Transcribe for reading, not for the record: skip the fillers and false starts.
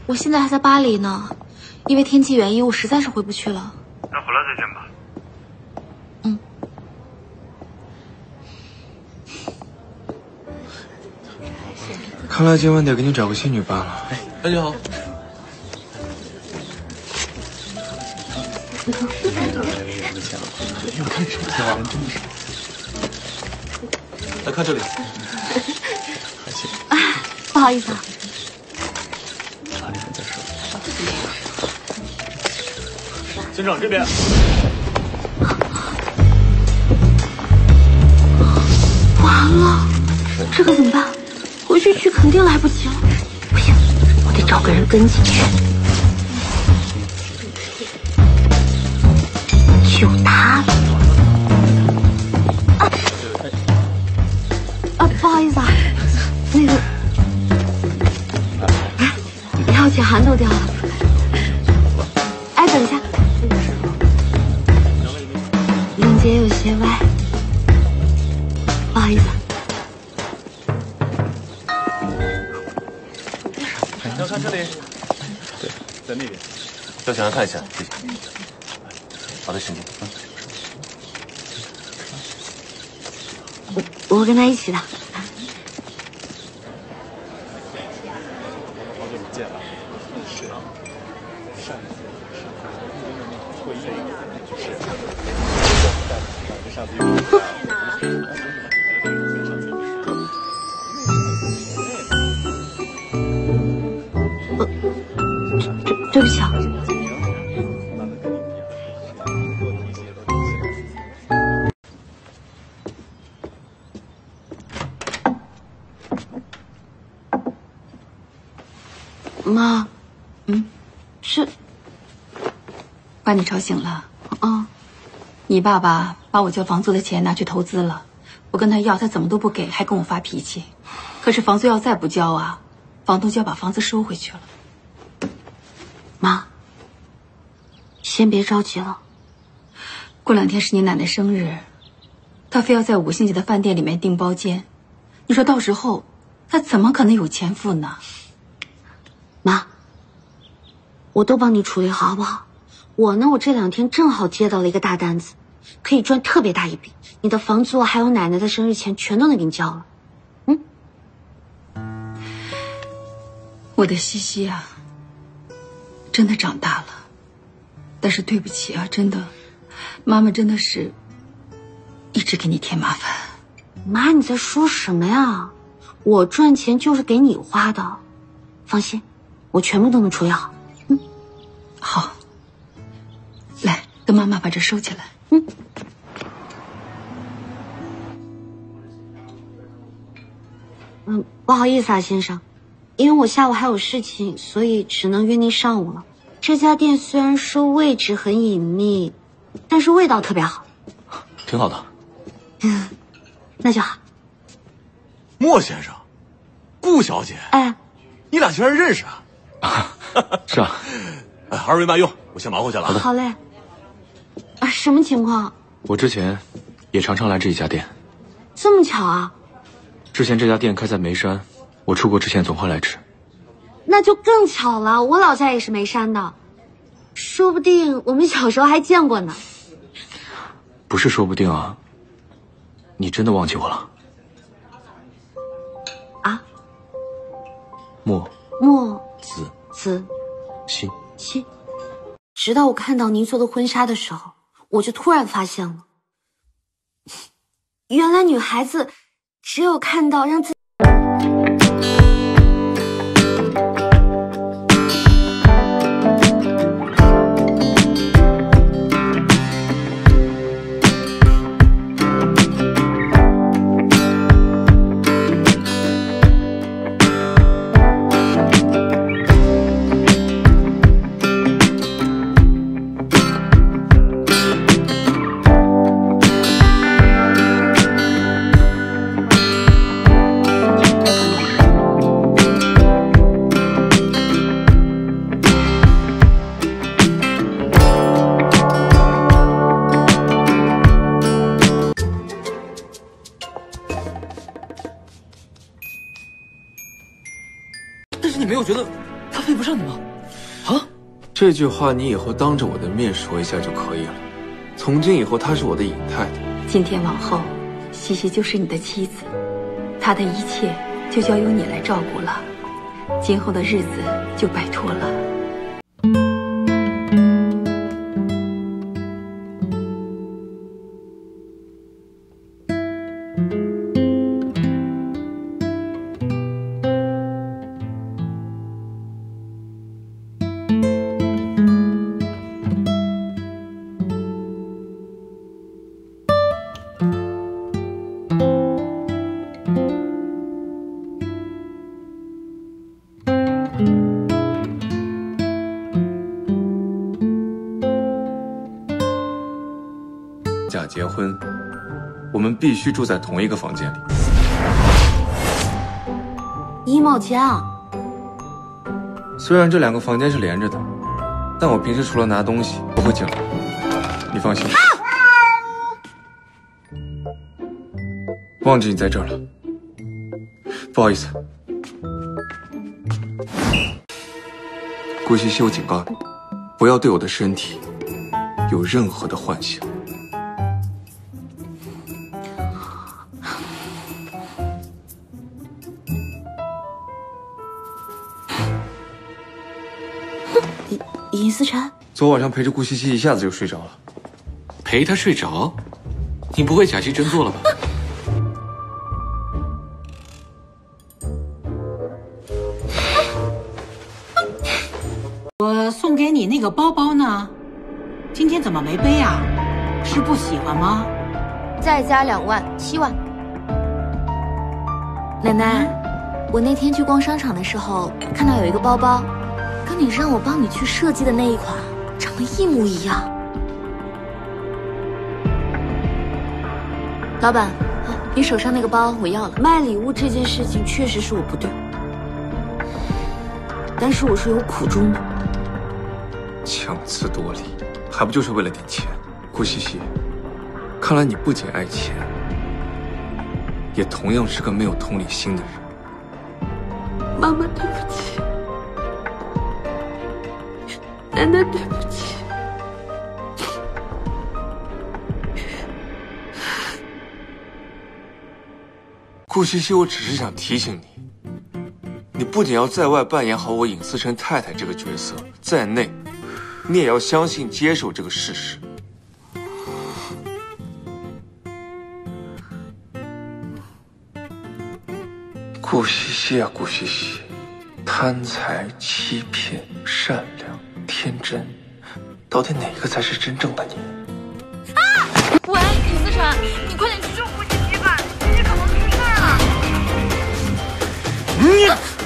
我现在还在巴黎呢，因为天气原因，我实在是回不去了。 那回来再见吧。 嗯。 看来今晚得给你找个新女伴了。 哎，大姐好。又看什么呀？真的是。来看这里。还行。 啊，不好意思啊。 哪里还在说？先生这边。 完了，这可怎么办？回去取肯定来不及了。不行，我得找个人跟进去。就他了。不好意思啊，那个，要钱函都掉了。哎，等一下，领结有些歪，不好意思。 要看这里。对，在那边。要想要看一下，谢谢。好的，请进。 我跟他一起的。 好久不见了。是啊。上一次会议就是上次。 对不起啊。妈，是把你吵醒了。 啊， 你爸爸把我交房租的钱拿去投资了，我跟他要，他怎么都不给，还跟我发脾气。可是房租要再不交啊，房东就要把房子收回去了。 妈，先别着急了。 过2天是你奶奶生日，他非要在5星级的饭店里面订包间，你说到时候他怎么可能有钱付呢？ 妈，我都帮你处理好，好不好？我这2天正好接到了一个大单子，可以赚特别大一笔，你的房租还有奶奶的生日钱全都能给你交了。 我的西西啊，真的长大了，但是对不起啊，真的，妈妈真的是一直给你添麻烦。 妈，你在说什么呀？我赚钱就是给你花的，放心，我全部都能处理好。 好，来，跟妈妈把这收起来。 不好意思啊，先生，因为我下午还有事情，所以只能约您上午了。这家店虽然说位置很隐秘，但是味道特别好。 挺好的。 那就好。 莫先生，顾小姐， 哎， 你俩居然认识啊？ 是啊。 二位慢用，我先忙活去了。好的。 好嘞。什么情况？ 我之前也常常来这一家店。 这么巧啊？ 之前这家店开在眉山，我出国之前总会来吃。 那就更巧了，我老家也是眉山的，说不定我们小时候还见过呢。 不是说不定啊，你真的忘记我了？ 啊？ 莫子心。 直到我看到您做的婚纱的时候，我就突然发现了，原来女孩子只有看到让自己但是你没有觉得他配不上你吗？ 啊？ 这句话你以后当着我的面说一下就可以了。从今以后，她是我的尹太太。 今天往后，西西就是你的妻子，她的一切就交由你来照顾了，今后的日子就摆脱了。 假结婚，我们必须住在同一个房间里。 1毛钱啊！ 虽然这2个房间是连着的，但我平时除了拿东西不会进来。你放心。忘记你在这儿了，不好意思。顾西西，我警告你，不要对我的身体有任何的幻想。 尹思辰， 昨晚上陪着顾西西，一下子就睡着了。 陪他睡着？你不会假戏真做了吧？ 我送给你那个包包呢，今天怎么没背啊？是不喜欢吗？ 再加2万，7万。奶奶，我那天去逛商场的时候，看到有一个包包，跟你让我帮你去设计的那一款长得一模一样。老板，你手上那个包我要了。 卖礼物这件事情确实是我不对，但是我是有苦衷的。 强词夺理，还不就是为了点钱？顾西西，看来你不仅爱钱，也同样是个没有同理心的人。 妈妈，对不起。奶奶，对不起。 顾西西，我只是想提醒你，你不仅要在外扮演好我尹思辰太太这个角色，在内，你也要相信、接受这个事实。顾西西啊，顾西西，贪财、欺骗、善良、天真，到底哪个才是真正的你？ 啊！喂，尹思辰，你快点去救顾西西吧，西西可能出事了。